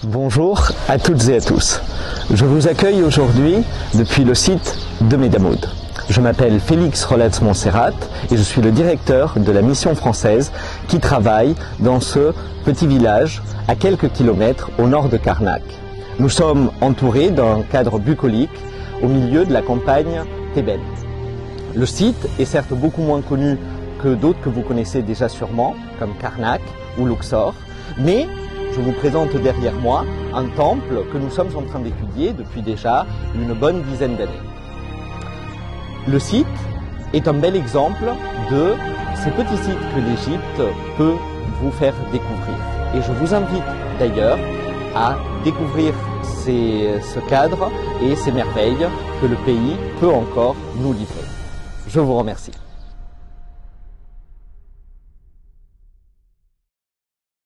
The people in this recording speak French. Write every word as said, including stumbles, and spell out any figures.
Bonjour à toutes et à tous. Je vous accueille aujourd'hui depuis le site de Medamoud. Je m'appelle Félix Rolatz-Montserrat et je suis le directeur de la mission française qui travaille dans ce petit village à quelques kilomètres au nord de Karnak. Nous sommes entourés d'un cadre bucolique au milieu de la campagne thébaine. Le site est certes beaucoup moins connu que d'autres que vous connaissez déjà sûrement, comme Karnak ou Luxor, mais je vous présente derrière moi un temple que nous sommes en train d'étudier depuis déjà une bonne dizaine d'années. Le site est un bel exemple de ces petits sites que l'Égypte peut vous faire découvrir. Et je vous invite d'ailleurs à découvrir ces, ce cadre et ces merveilles que le pays peut encore nous livrer. Je vous remercie.